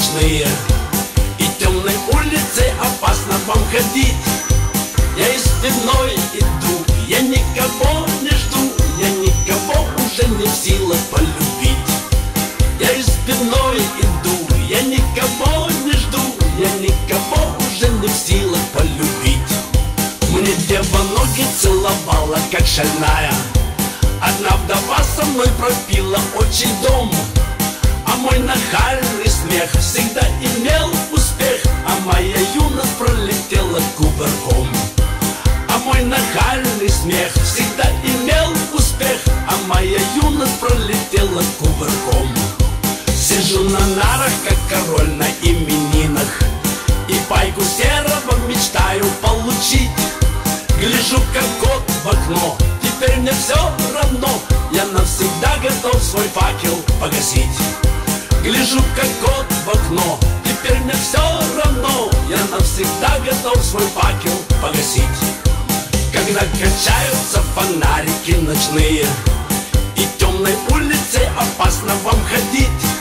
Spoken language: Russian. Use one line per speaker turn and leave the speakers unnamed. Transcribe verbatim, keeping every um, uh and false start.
ночные, и темной улицей опасно вам ходить. Я из спиной иду, я никого не жду, я никого уже не в силах полюбить. Я из спиной иду, я никого не жду, я никого уже не в силах полюбить. Мне дева ноги целовала, как шальная. Одна вдова со мной пропила отчий дом. А мой нахальный смех всегда имел успех, а моя юность пролетела кувырком. А мой нахальный смех всегда имел успех, а моя юность пролетела кувырком. Сижу на нарах, как король на именинах, и пайку серого мечтаю получить. Гляжу, как кот в окно, теперь мне все равно, я навсегда готов свой факел погасить. Гляжу, как кот в окно, теперь мне все равно, я навсегда готов свой факел погасить. Когда качаются фонарики ночные, и темной улицей опасно вам ходить,